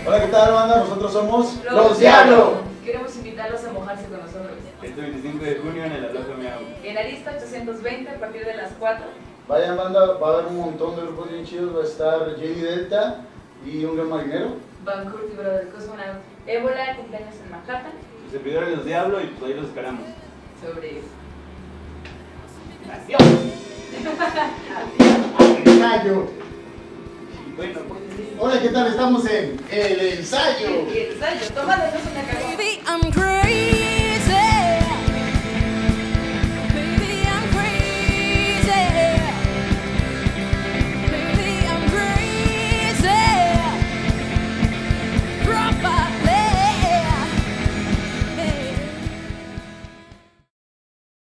Hola, ¿qué tal, banda? Nosotros somos Los Diablo. Queremos invitarlos a mojarse con nosotros. Este 25 de junio en el Aplauso Miau. En Arista 820 a partir de las 4. Vayan, banda, va a haber un montón de grupos bien chidos. Va a estar JD Delta y un gran marinero. Van Kurt y Brother Cosmonaut. Ébola, cumpleaños en Manhattan. Los servidores Los Diablo y pues ahí los esperamos. Sobre eso. ¡Adiós! Ensayo. Bueno, pues... Hola, ¿qué tal? Estamos en el ensayo. Y el ensayo, tómale una cagada. I'm crazy.